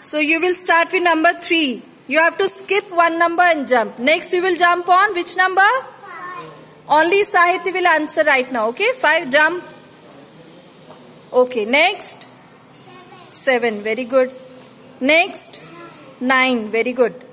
So you will start with number 3. You have to skip one number and jump. Next you will jump on which number? 5. Only Sahiti will answer right now. Okay, 5, jump. Okay, next? 7. Very good. Next? 9. Very good.